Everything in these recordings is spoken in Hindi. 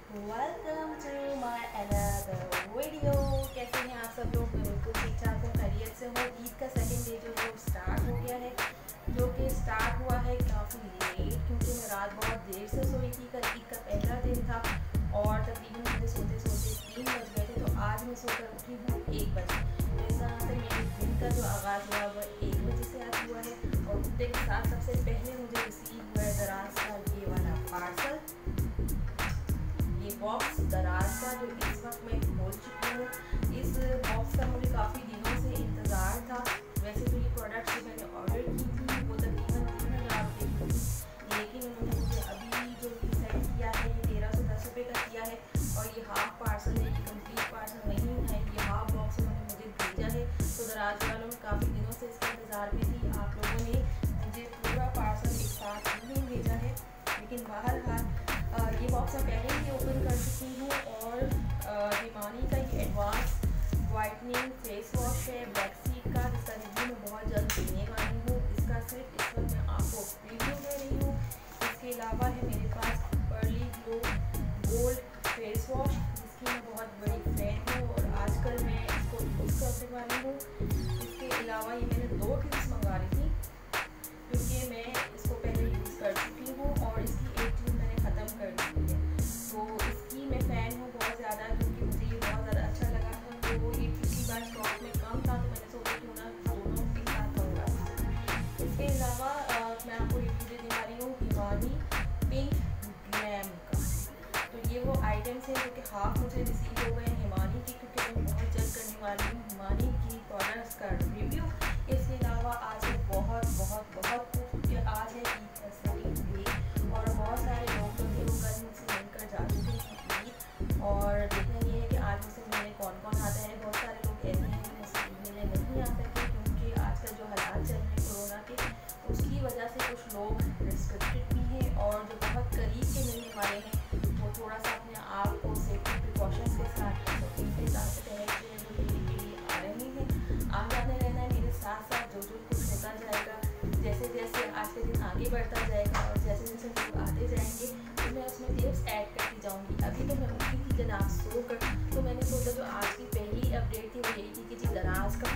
Welcome to my another video. कैसे हैं आप सब लोग? मैं बिल्कुल ठीक ठाक हूँ, खैरियत से हूँ। ईद का सेकंड डे जो है वो स्टार्ट हो गया है, जो कि स्टार्ट हुआ है काफ़ी लेट, क्योंकि मैं रात बहुत देर से सोई थी। कल ईद का पहला दिन था और तकरीबन मुझे सोते सोते 3 बज गए थे। तो आज मैं सोकर उठी हूँ 1 बजे। तो इस तरह से मेरे दिन का जो आगाज़ हुआ वह 1 बजे से आज हुआ है। और उठने के साथ सबसे पहले मुझे रिसीव हुआ है दराज का ये वाला पार्सल, बॉक्स दराज का, जो इस वक्त मैं खोल चुकी हूँ। इस बॉक्स का मुझे काफ़ी दिनों से इंतज़ार था। वैसे तो ये प्रोडक्ट जो मैंने ऑर्डर की थी वो तकरीबन 3000 रुपये की थी, लेकिन उन्होंने मुझे अभी जो सेंड किया है ये 1310 रुपये का किया है। और ये हाफ पार्सल है, ये कंप्लीट पार्सल नहीं है, ये हाफ बॉक्स उन्होंने मुझे भेजा है। तो दराज वालों में काफ़ी दिनों से इसका इंतज़ार में थी। आप लोगों ने मुझे पूरा पार्सल एक साथ नहीं भेजा है, लेकिन बहरहाल ये बॉक्स मैं पहले ही ओपन कर चुकी हूँ। और हिमानी का ये एडवांस वाइटनिंग फेस वॉश है ब्लैक सीड का, जिसका रिव्यू मैं बहुत जल्द देने वाली हूँ। इसका सिर्फ इस वक्त मैं आपको रिव्यू दे रही हूँ। इसके अलावा है मेरे पास pearly glow gold face wash, जिसकी मैं बहुत बड़ी फ़ैन हूँ और आजकल मैं इसको यूज़ करने वाली हूँ। इसके अलावा ये मैंने 2 ट्यूब्स मंगा ली थी, क्योंकि मैं इसको पहले यूज़ कर चुकी हूँ और इसकी एक ट्यूब मैंने ख़त्म कर दी है। तो इसकी मैं फ़ैन हूँ बहुत ज़्यादा, क्योंकि मुझे ये बहुत ज़्यादा अच्छा लगा था। तो ये पिछली बार स्टॉक में कम था, तो मैंने सोचा क्यों ना दोनों एक साथ मंगवा। इसके अलावा मैं आपको रिव्यू देने वाली हूँ हिमानी पिंक ग्लैम का। तो ये वो आइटम्स हैं जो कि हाफ मुझे रिसीव हो गए हैं हिमानी की, क्योंकि मैं बहुत जल्द करने वाली हूँ हिमानी की प्रोडक्ट्स का रिव्यू। इसके अलावा आज है बहुत बहुत बहुत कुछ, आज है ईद का सेकंड डे और बहुत सारे लोग जो थे वो कल मुझसे मिलकर जा चुके हैं ईद। और देखना ये है कि आज मुझसे मिलने कौन कौन आता है। बहुत सारे लोग ऐसे हैं जो मुझसे मिलने नहीं आ सकते, क्योंकि आजकल जो हालात चल रहे हैं कोरोना के, उसकी वजह से कुछ लोग रिस्ट्रिक्टेड भी हैं और जो बहुत करीब के मिलने वाले हैं वो थोड़ा सा अपने आप को सेफ्टी प्रिकॉशंस के साथ आ रहे हैं। आगे आपने रहना है मेरे साथ साथ, जो कुछ होता जाएगा, जैसे जैसे आज के दिन आगे बढ़ता जाएगा और जैसे जैसे लोग आते जाएंगे तो मैं उसमें टिप्स ऐड करती जाऊंगी। अभी तो मैं उठी थी जनाब सोकर, तो मैंने सोचा जो आज की पहली अपडेट थी वो यही थी कि जी दराज का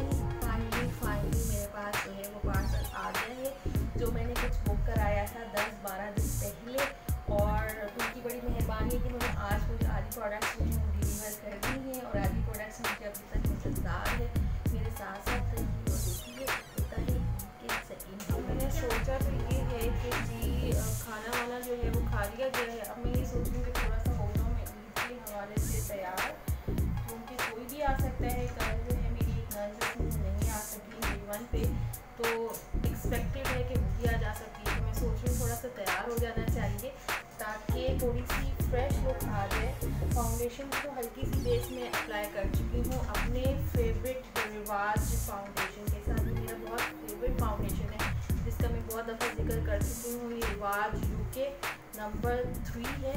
फाइनली मेरे पास जो है वो पार्सल आ गया है, जो मैंने कुछ बुक कराया था 10-12 दिन पहले। और उनकी बड़ी मेहरबानी है कि मुझे आज आधी प्रोडक्ट्स जो हैं वो डिलीवर कर दी हैं और आधी प्रोडक्ट्स मुझे अभी तक इंतज़ार है। मेरे साथ साथ रहिए और देखिए होता है कि सेकंड। मैंने सोचा तो ये है कि जी खाना वाना जो है वो खा लिया गया है। अब मैं ये सोच रही हूँ कि थोड़ा सा हो जाऊँ मैं ईद के हवाले से तैयार, क्योंकि कोई भी आ सकता है। कल जो है मेरी एक नर्स नहीं आ सकी डे 1 पे, तो एक्सपेक्टेड है कि वो भी आ जा सकती है। तो मैं सोच रही हूँ थोड़ा सा तैयार हो जाना चाहिए ताकि थोड़ी सी फ्रेश लुक आ जाए। फाउंडेशन को हल्की सी बेस में अप्लाई कर चुकी हूँ अपने फेवरेट रिवाज फाउंडेशन के साथ। ये मेरा बहुत फेवरेट फाउंडेशन है, जिसका मैं बहुत दफ़ा जिक्र कर चुकी हूँ। ये रिवाज UK नंबर 3 है,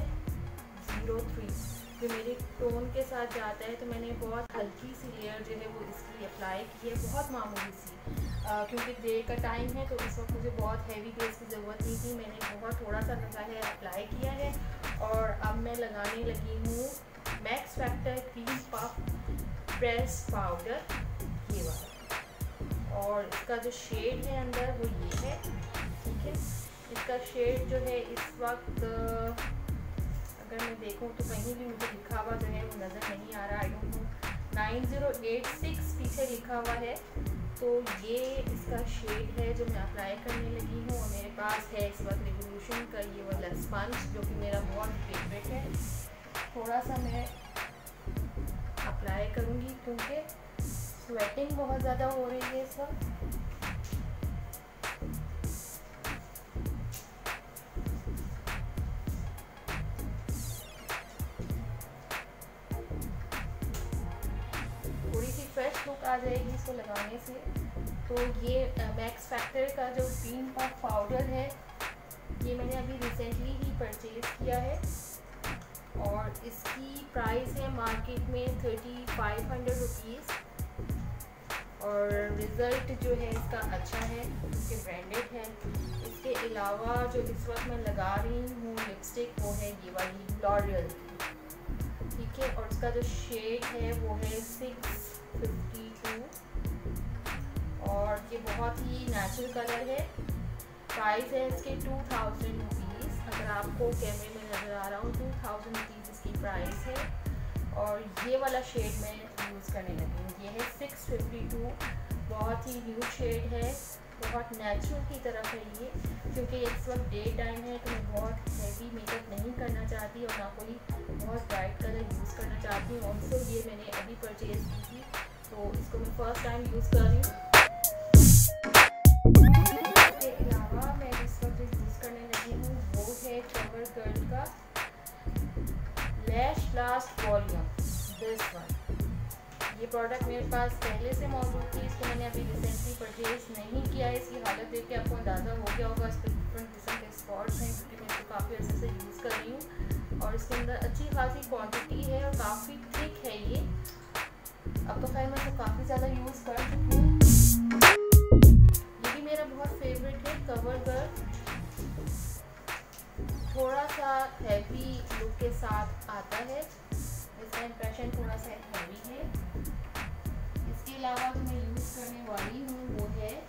03, जो मेरे टोन के साथ जाता है। तो मैंने बहुत हल्की सी लेयर जो है वो इसकी अप्लाई की है, बहुत मामूली सी, क्योंकि डे का टाइम है तो इस वक्त मुझे बहुत हैवी बेस की ज़रूरत नहीं थी। मैंने बहुत थोड़ा सा लगा है अप्लाई किया है और अब मैं लगाने लगी हूँ Max Factor cream puff press powder, ये वाला। और इसका जो शेड है अंदर वो ये है, ठीक है। इसका शेड जो है इस वक्त अगर मैं देखूँ तो कहीं भी मुझे लिखा हुआ जो है वो नज़र नहीं आ रहा। आई डोंट नो, 9086 पीछे लिखा हुआ है। तो ये इसका शेड है जो मैं अप्लाई करने लगी हूँ। और मेरे पास है इस वक्त रिवोल्यूशन का ये वाला स्पंज, जो कि मेरा बहुत फेवरेट है। थोड़ा सा मैं अप्लाई करूँगी क्योंकि स्वेटिंग बहुत ज़्यादा हो रही है इस वक्त। थोड़ी सी फ्रेश लुक आ जाएगी इसको लगाने से। तो ये मैक्स फैक्टर का जो क्रीम पफ पाउडर है ये मैंने अभी रिसेंटली ही परचेज़ किया है और इसकी प्राइस है मार्केट में 3500 रुपीज़। और रिज़ल्ट जो है इसका अच्छा है क्योंकि ब्रांडेड है। इसके अलावा जो इस वक्त मैं लगा रही हूँ लिपस्टिक वो है ये वाली लॉरियल की। ठीक है। और इसका जो शेड है वो है 652 और ये बहुत ही नेचुरल कलर है। प्राइस है इसके 2000 रुपीज़। अगर आपको कैमरे में नज़र आ रहा हो 2000 रुपीज़ इसकी प्राइस है। और ये वाला शेड मैं यूज़ करने लगी हूँ, ये है 652। बहुत ही न्यू शेड है, बहुत नेचुरल की तरफ है ये, क्योंकि इस वक्त डे टाइम है तो मैं बहुत हैवी मेकअप नहीं करना चाहती और ना कोई बहुत ब्राइट कलर यूज़ करना चाहती हूँ। ऑल्सो ये मैंने अभी परचेज़ की थी तो इसको मैं फ़र्स्ट टाइम यूज़ कर रही हूँ। इसके अलावा मैं इस वक्त यूज़ करने लगी हूँ वो है कवर गर्ल का lash last volume, this one. ये प्रोडक्ट मेरे पास पहले से मौजूद थी, इसको मैंने अभी रिसेंटली परचेज़ नहीं किया है। इसकी हालत देख के आपको अंदाज़ा हो गया होगा, इस पर डिफरेंट किस्म के स्पॉट्स हैं क्योंकि मैं इसको काफ़ी अर्से से यूज़ कर रही हूँ। और इसके अंदर अच्छी खासी क्वांटिटी है और काफ़ी थिक है ये। अब तो खैर मैं इसको काफ़ी ज़्यादा यूज़ कर चुकी हूँ। ये भी मेरा बहुत फेवरेट है कवर गर्ल। थोड़ा सा हैवी लुक के साथ आता है, इसका इम्प्रेशन थोड़ा सा हैवी है। इसके अलावा जो मैं यूज़ करने वाली हूँ वो है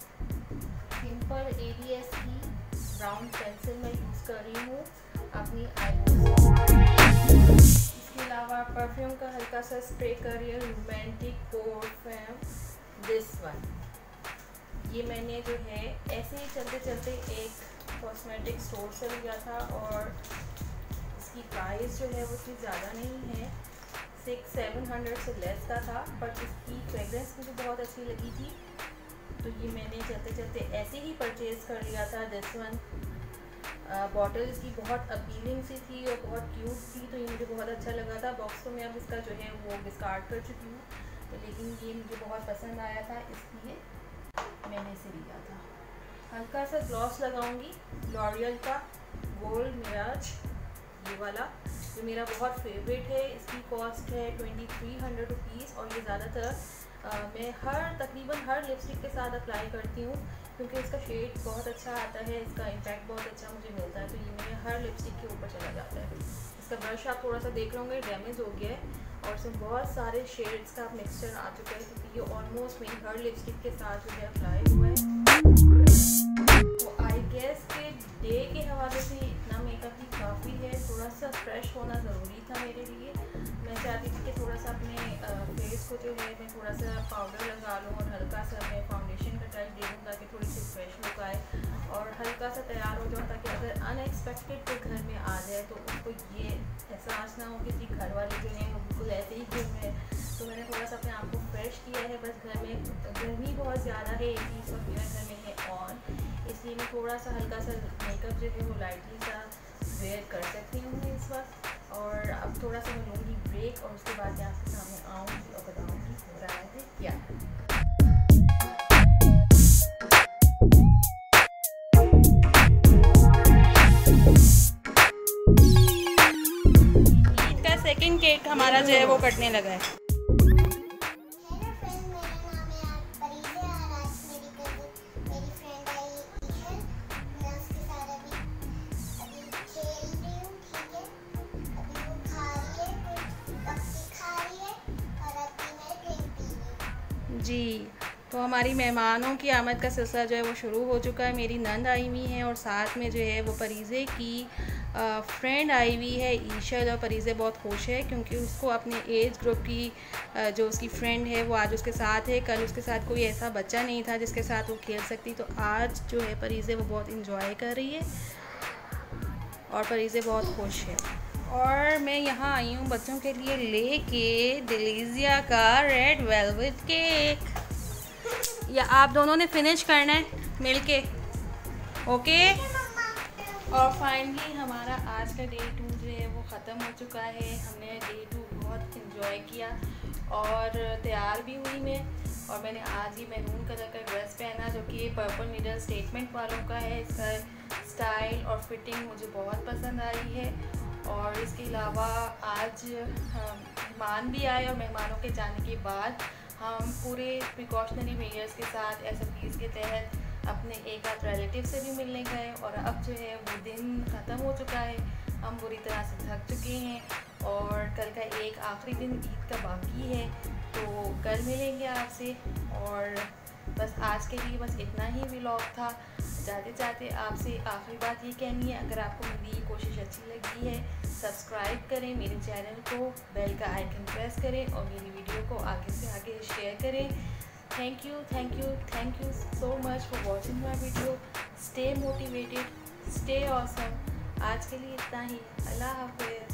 सिंपल ABS की ब्राउन पेंसिल मैं यूज़ कर रही हूँ अपनी आईब्रोज। इसके अलावा परफ्यूम का हल्का सा स्प्रे कर रही हूँ रोमांटिक परफ्यूम, दिस वन। ये मैंने जो है ऐसे ही चलते चलते एक कॉस्मेटिक स्टोर से लिया था और इसकी प्राइस जो है वो इतनी ज़्यादा नहीं है, 600-700 से लेस का था, बट इसकी फ्रेगरेंस मुझे बहुत अच्छी लगी थी तो ये मैंने चलते चलते ऐसे ही परचेज़ कर लिया था। दिस वन बॉटल इसकी बहुत अपीलिंग सी थी और बहुत क्यूट थी तो ये मुझे बहुत अच्छा लगा था। बॉक्स तो मैं अब इसका जो है वो डिस्कार्ड कर चुकी हूँ तो लेकिन ये मुझे बहुत पसंद आया था इसलिए मैंने इसे लिया था। हल्का सा ग्लॉस लगाऊंगी लॉरियल का गोल्ड मिराज, ये वाला जो मेरा बहुत फेवरेट है। इसकी कॉस्ट है 2300 रुपीज़ और ये ज़्यादातर मैं तकरीबन हर लिपस्टिक के साथ अप्लाई करती हूँ क्योंकि इसका शेड बहुत अच्छा आता है, इसका इम्पैक्ट बहुत अच्छा मुझे मिलता है तो ये मेरे हर लिपस्टिक के ऊपर चला जाता है। इसका ब्रश आप थोड़ा सा देख रहे होंगे डैमेज हो गया है और इसमें बहुत सारे शेड्स का मिक्सचर आ चुका है क्योंकि ये ऑलमोस्ट मेरी हर लिपस्टिक के साथ जो है अप्लाई हुआ है। तो आई गेस के डे के हवाले से इतना मेकअप ही काफ़ी है, थोड़ा सा फ्रेश होना ज़रूरी था मेरे लिए। मैं चाहती थी कि थोड़ा सा अपने फेस को जो है मैं थोड़ा सा पाउडर लगा लूँ और हल्का सा मैं फाउंडेशन का टच दे दूँ ताकि थोड़ी सी फ्रेश लुक आए और हल्का सा तैयार हो जाऊँ ताकि अगर अनएक्सपेक्टेड कोई घर में आ जाए तो उसको ये एहसास ना हो कि जी घर वाले जो हैं वो बिल्कुल ऐसे ही घूम रहे हैं। तो मैंने थोड़ा सा अपने आप को फ्रेश किया है, बस घर में गर्मी बहुत ज़्यादा है, AC इस वक्त मेरे घर में है ऑन, इसलिए मैं थोड़ा सा हल्का सा मेकअप जो है वो लाइटली सा वेयर कर सकती हूँ इस वक्त। और अब थोड़ा सा मैं लूँगी ब्रेक और उसके बाद मैं आपके सामने आऊँगी और बताऊँगी हो रहा है क्या। ईद का सेकंड केक हमारा जो है वो कटने लगा है। जी, तो हमारी मेहमानों की आमद का सिलसिला जो है वो शुरू हो चुका है। मेरी नंद आई हुई हैं और साथ में जो है वो परीज़े की फ्रेंड आई हुई है ईशा। और परीज़े बहुत खुश है क्योंकि उसको अपने एज ग्रुप की जो उसकी फ्रेंड है वो आज उसके साथ है। कल उसके साथ कोई ऐसा बच्चा नहीं था जिसके साथ वो खेल सकती, तो आज जो है परीज़े वो बहुत इंजॉय कर रही है और परीज़े बहुत खुश है। और मैं यहाँ आई हूँ बच्चों के लिए लेके डिलीजिया का रेड वेलवेट केक। या आप दोनों ने फिनिश करना है मिलके, ओके। और फाइनली हमारा आज का डे 2 जो है वो ख़त्म हो चुका है। हमने डे 2 बहुत इंजॉय किया और तैयार भी हुई मैं, और मैंने आज ही मैरून कलर का ड्रेस पहना जो कि पर्पल नीडल स्टेटमेंट वालों का है। इसका स्टाइल और फिटिंग मुझे बहुत पसंद आई है। और इसके अलावा आज मेहमान भी आए और मेहमानों के जाने के बाद हम पूरे प्रिकॉशनरी मेजर्स के साथ SOPs के तहत अपने एक आध रिलेटिव से भी मिलने गए। और अब जो है वो दिन ख़त्म हो चुका है, हम बुरी तरह से थक चुके हैं और कल का एक आखिरी दिन ईद का बाकी है, तो कल मिलेंगे आपसे। और बस आज के लिए बस इतना ही व्लॉग था। जाते जाते आपसे आखिरी बात ये कहनी है, अगर आपको मेरी ये कोशिश अच्छी लगी है, सब्सक्राइब करें मेरे चैनल को, बेल का आइकन प्रेस करें और मेरी वीडियो को आगे से आगे शेयर करें। Thank you so much for watching my video. Stay motivated, stay awesome. आज के लिए इतना ही। अल्लाह हाफ़िज़।